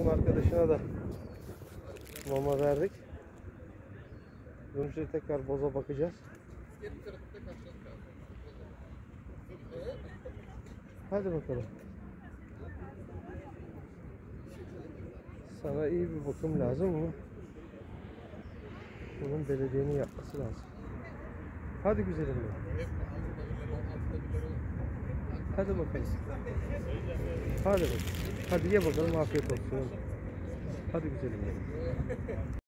takım arkadaşına da mama verdik. Dönüşte tekrar boza bakacağız. Hadi bakalım. Sana iyi bir bakım lazım ama bunun belediyenin yapması lazım. Hadi güzelim benim. Hadi bakalım. Hadi bakalım. Hadi ye bakalım, afiyet olsun. Hadi güzelim benim.